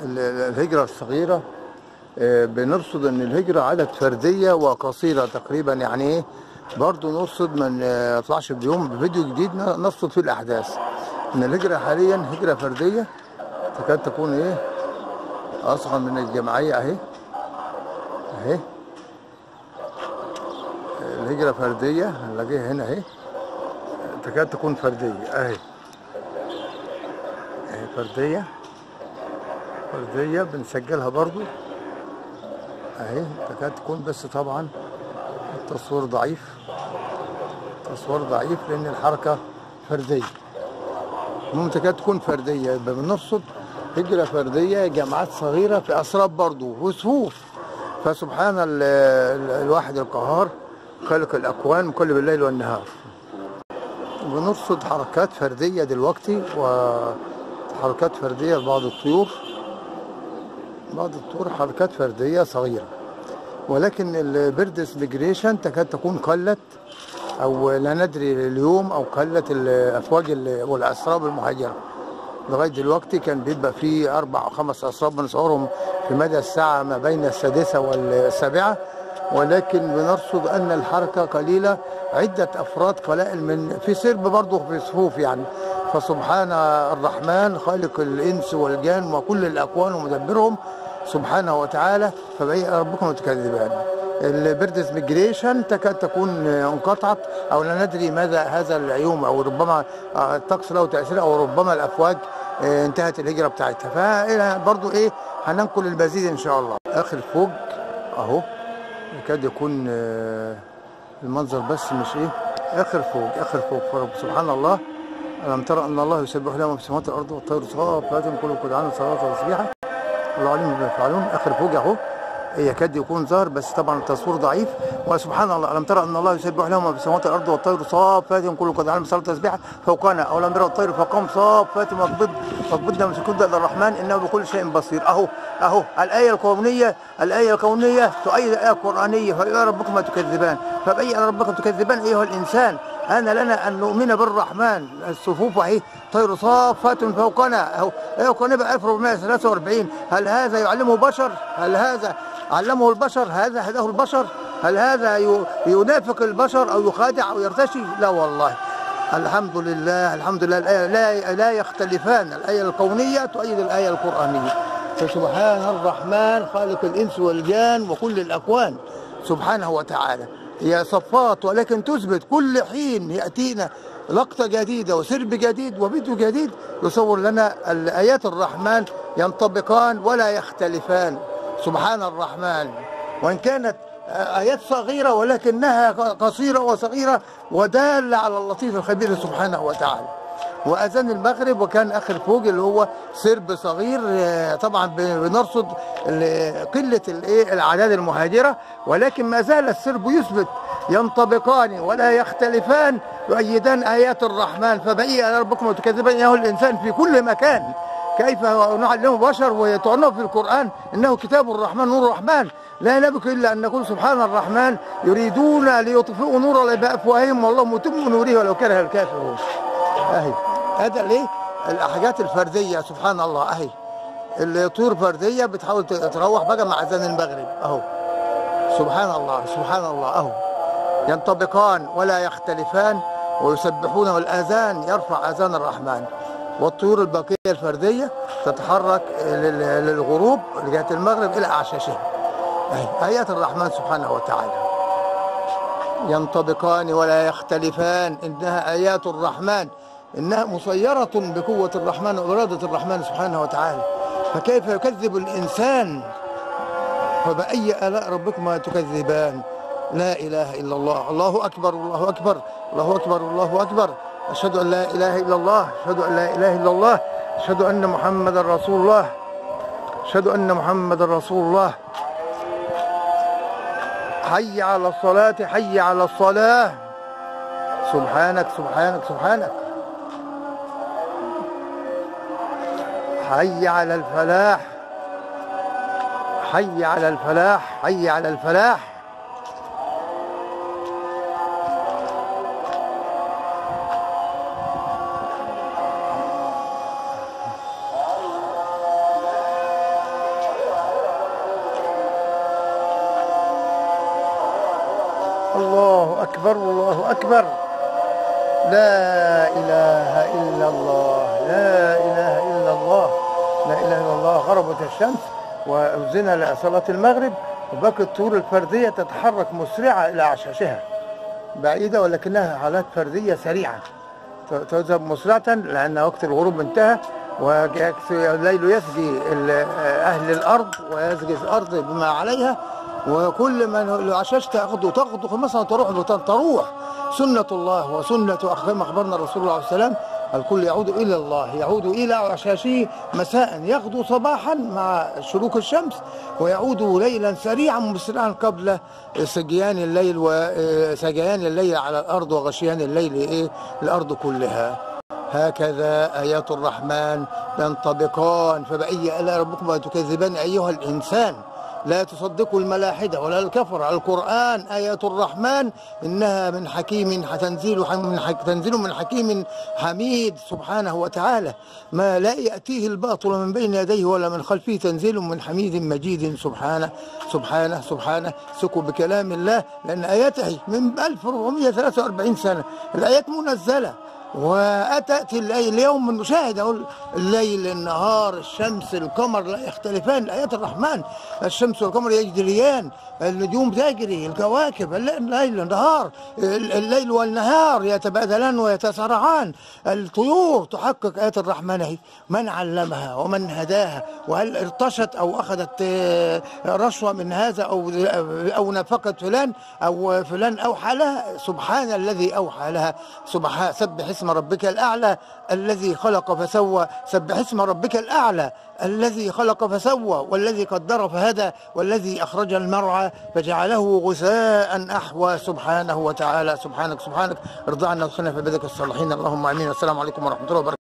الهجرة الصغيرة بنرصد ان الهجرة عدد فردية وقصيرة تقريبا، يعني ايه برضو نرصد ما نطلعش بيوم بفيديو جديد نرصد فيه الاحداث. ان الهجرة حاليا هجرة فردية تكاد تكون ايه اصغر من الجمعية اهي اهي. الهجرة فردية هنلاقيها هنا اهي، تكاد تكون فردية اهي اهي فردية بنسجلها برضو اهي، تكاد تكون، بس طبعا التصوير ضعيف لان الحركة فردية. المهم تكاد تكون فردية، يبقى بنرصد هجرة فردية، جماعات صغيرة في اسراب برضو وصفوف. فسبحان الواحد القهار خالق الاكوان مقلب الليل والنهار. بنرصد حركات فردية دلوقتي، وحركات فردية لبعض الطيور، حركات فردية صغيرة، ولكن البيردز ميجريشن تكاد تكون قلت او لا ندري اليوم، او قلت الافواج والاسراب المهاجرة. لغاية دلوقتي كان بيبقى فيه 4 أو 5 اسراب بنصورهم في مدى الساعة ما بين 6 و7، ولكن بنرصد ان الحركة قليلة، عدة افراد قلائل من في سرب برضه في صفوف يعني. فسبحان الرحمن خالق الانس والجان وكل الاكوان ومدبرهم سبحانه وتعالى، فبأي ربكم تكذبان. البيردز ميجريشن تكاد تكون انقطعت، او لا ندري ماذا هذا اليوم، او ربما الطقس له تأثير، او ربما الافواج انتهت الهجرة بتاعتها. فبرضه ايه هننقل المزيد ان شاء الله. اخر فوج اهو، يكاد يكون المنظر بس مش ايه. اخر فوق فرب سبحان الله. ألم ترى أن الله يسبح له ما في السماوات والأرض والطير صافات كل قدعان صلاة وتسبيحة الله عليم بما يفعلون. آخر فوق أهو يكاد يكون ظاهر، بس طبعا التصوير ضعيف. وسبحان الله، ألم ترى أن الله يسبح له ما في السماوات والأرض والطير صافات كل قدعان صلاة وتسبيحة فوقنا. أو لم ترى الطير فوقهم صافات وقبضنا من سكون الرحمن إنه بكل شيء بصير. أهو الآية الكونية تؤيد الآية القرآنية. فبأي ربكما تكذبان، فبأي ربكم تكذبان أيها الإنسان. لنا أن نؤمن بالرحمن. الصفوف أهي طير صافات فوقنا أهو، يقول نبقى 1443. هل هذا يعلمه بشر؟ هل هذا علمه البشر؟ هذا هداه البشر؟ هل هذا ينافق البشر أو يخادع أو يرتشي؟ لا والله، الحمد لله الآية لا يختلفان. الآية الكونية تؤيد الآية القرآنية. فسبحان الرحمن خالق الإنس والجان وكل الأكوان سبحانه وتعالى. هي صفات، ولكن تثبت كل حين يأتينا لقطة جديدة وسرب جديد وفيديو جديد يصور لنا الآيات الرحمن ينطبقان ولا يختلفان. سبحان الرحمن، وإن كانت آيات صغيرة ولكنها قصيرة وصغيرة ودالة على اللطيف الخبير سبحانه وتعالى. وأذان المغرب، وكان آخر فوج اللي هو سرب صغير. طبعا بنرصد قلة الأعداد المهاجرة، ولكن ما زال السرب يثبت، ينطبقان ولا يختلفان، يؤيدان آيات الرحمن. فبأي ربكم تكذبان أيها الإنسان في كل مكان. كيف نعلم بشر ويطعنه في القرآن إنه كتاب الرحمن نور الرحمن؟ لا نبكي إلا أن نقول سبحان الرحمن ليطفئوا نور الله بأفواههم والله متم نوره ولو كره الكافرون. أهي هذا ليه الحاجات الفردية سبحان الله. أهي الطيور فردية بتحاول تروح بقى مع أذان المغرب أهو. سبحان الله أهو ينطبقان ولا يختلفان ويسبحون، والآذان يرفع آذان الرحمن. والطيور الباقية الفردية تتحرك للغروب لجهة المغرب إلى أعشاشها. آيات الرحمن سبحانه وتعالى ينطبقان ولا يختلفان. إنها آيات الرحمن، إنها مسيرة بقوة الرحمن وإرادة الرحمن سبحانه وتعالى. فكيف يكذب الإنسان؟ فبأي آلاء ربكما تكذبان؟ لا إله إلا الله. الله أكبر الله أكبر الله أكبر الله أكبر. أشهد أن لا إله إلا الله، أشهد أن لا إله إلا الله، أشهد أن محمد رسول الله، أشهد أن محمد رسول الله. حي على الصلاة، حي على الصلاة. سبحانك حي على الفلاح، حي على الفلاح، حي على الفلاح. أكبر الله أكبر. لا إله إلا الله، لا إله إلا الله، لا إله إلا الله. غربت الشمس وأذن لصلاة المغرب، وباقي الطيور الفردية تتحرك مسرعة إلى عشاشها، بعيدة ولكنها حالات فردية سريعة، تذهب مسرعة لأن وقت الغروب انتهى، والليل يسجي أهل الأرض ويسجي الأرض بما عليها، وكل من العشاش تغدو مثلا تروح سنة الله وسنة كما أخبرنا الرسول الله عليه وسلم. الكل يعود إلى الله، يعود إلى عشاشه مساء، يغدو صباحا مع شروق الشمس، ويعود ليلا سريعا مسرعا قبل سجيان الليل على الأرض وغشيان الليل الأرض كلها. هكذا آيات الرحمن تنطبقان. فبأي آلاء ربكما تكذبان أيها الإنسان؟ لا تصدقوا الملاحدة ولا الكفر. القرآن آيات الرحمن إنها من حكيم تنزيل من حكيم حميد سبحانه وتعالى، ما لا يأتيه الباطل من بين يديه ولا من خلفه، تنزيل من حميد مجيد سبحانه سبحانه سبحانه. ثقوا بكلام الله، لأن آياته من 1443 سنة الآيات منزلة، وأتأتي اليوم من نشاهد الليل النهار الشمس القمر لا يختلفان. آيات الرحمن الشمس والقمر يجريان، النجوم تجري، الكواكب، الليل النهار، الليل والنهار يتبادلان ويتسارعان، الطيور تحقق آيات الرحمن. من علمها ومن هداها؟ وهل ارتشت أو أخذت رشوة من هذا أو نفقت فلان أو فلان أوحى لها؟ سبحان الذي أوحى لها. سبح اسم ربك الأعلى الذي خلق فسوى، سبح اسم ربك الأعلى الذي خلق فسوى، والذي قدر فهدى، والذي أخرج المرعى فجعله غثاء أحوى. سبحانه وتعالى. سبحانك ارضى عنا وادخلنا في عبادك الصالحين. اللهم آمين. السلام عليكم ورحمة الله وبركاته.